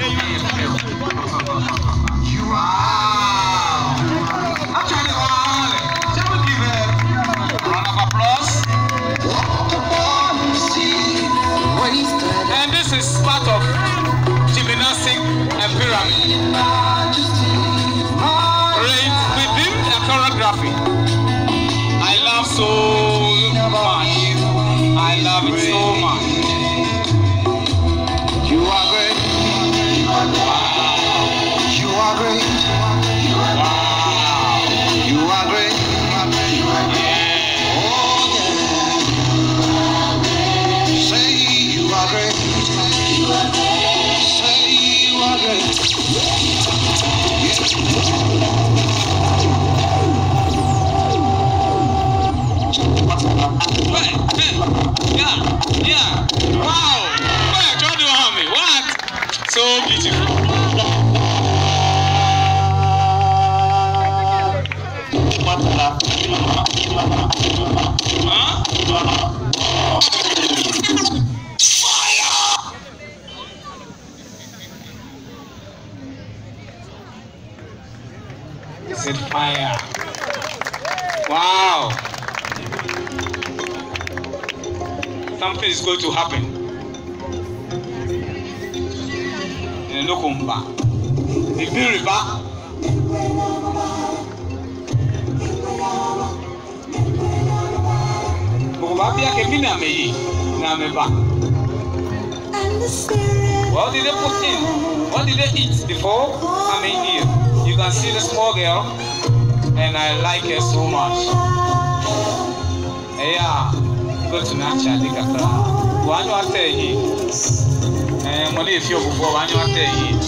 Wow! Actually, wow! Shall we give a round of applause? And this is part of gymnastic and pyramid. Within a choreography. I love so much. I love it so much. You are great. Wow. You are great. Wow. You are great. Yeah. Oh, yeah. Say you are great. Say you are great. Yeah. Wow. Wait, don't do me. What? So beautiful. Huh? Fire! Is it fire? Wow. Something is going to happen. Lokumba. Ibiriba. Bobabia kemina meyi na meba. What did they put in? What did they eat before coming here? You can see the small girl, and I like her so much. Yeah. Go to Nacha, the Kakra. One you are saying, and money if you're before one you are saying.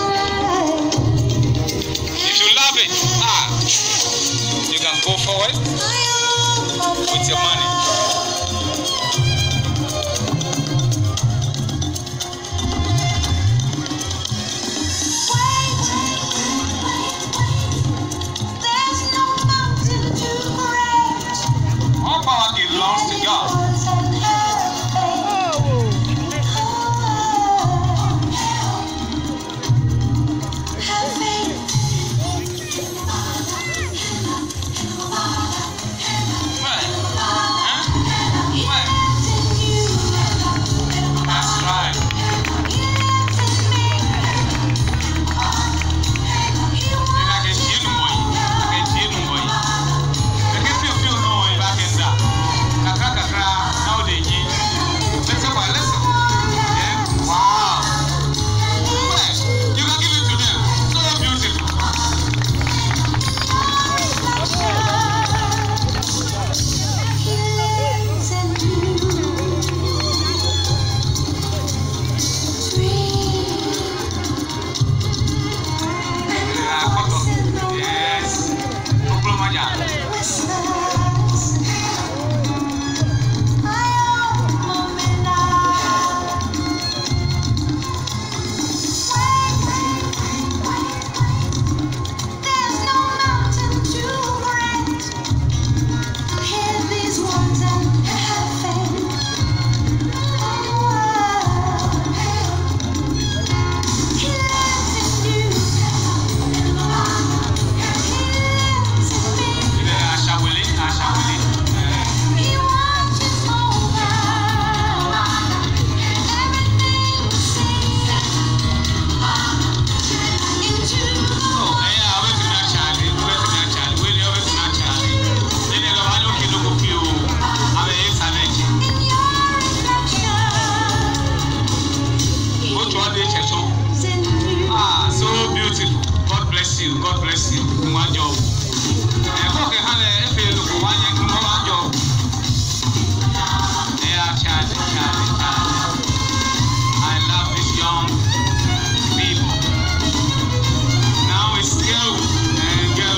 If you love it, you can go forward with your money. All power belongs to God. God bless you. One job. I love these young people. Now it's girl and girl.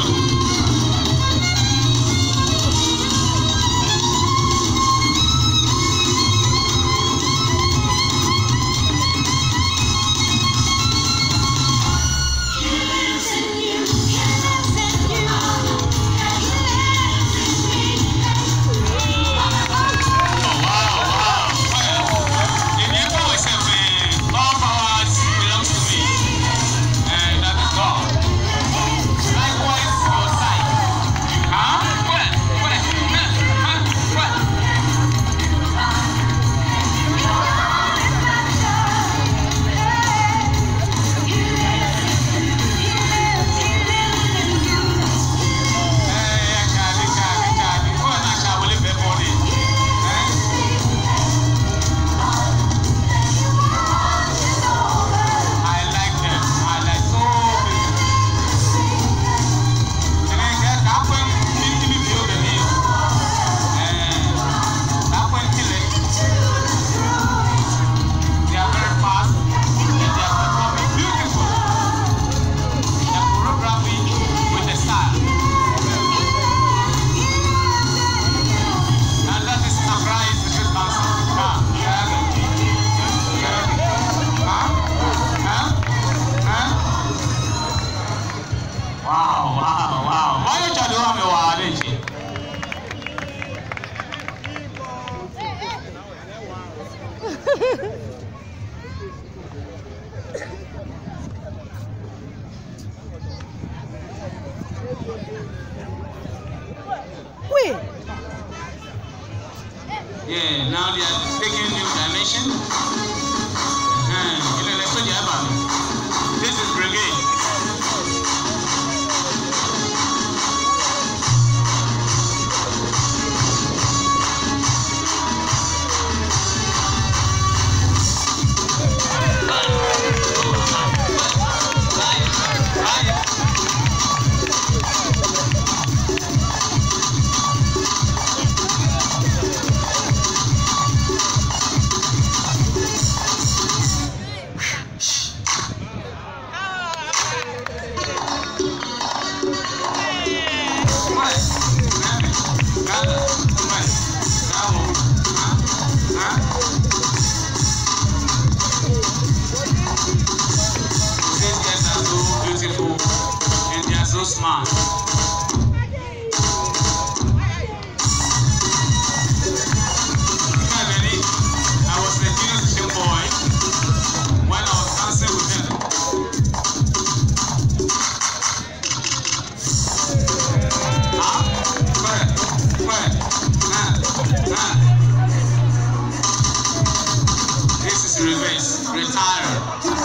to reverse. Retire.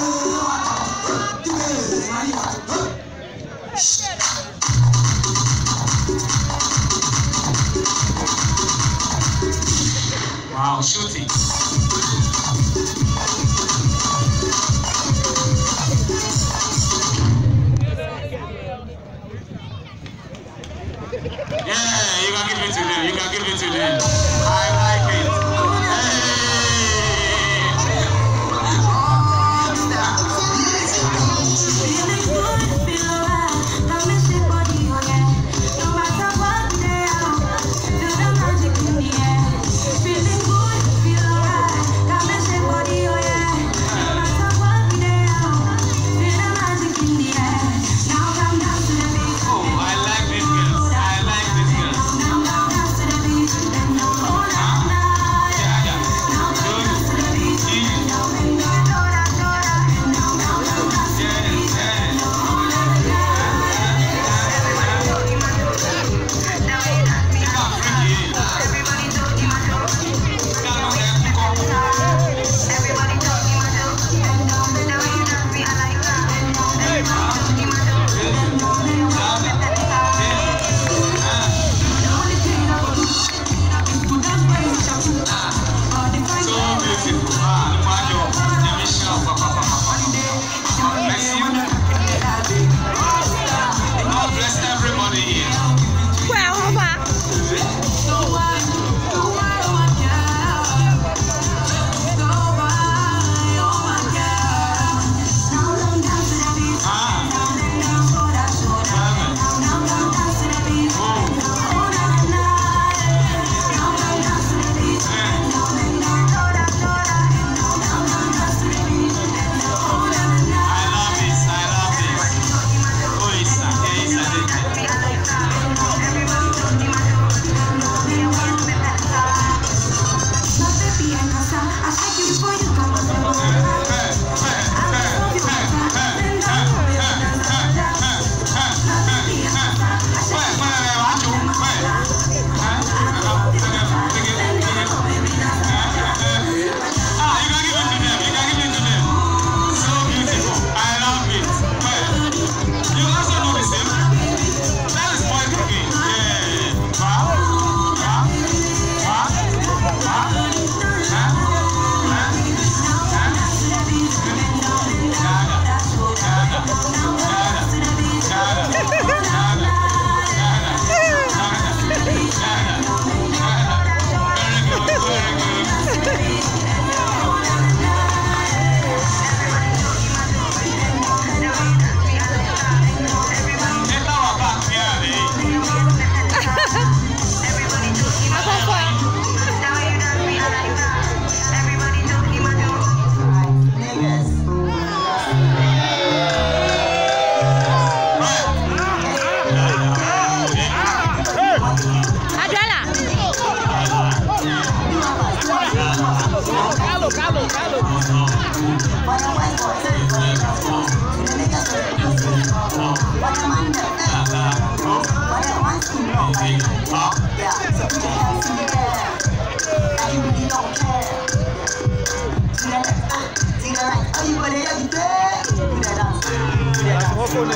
Wow, shooting. Yeah, you can give it to them. You can give it to them. I like it.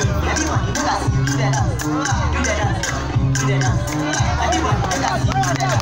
Do that.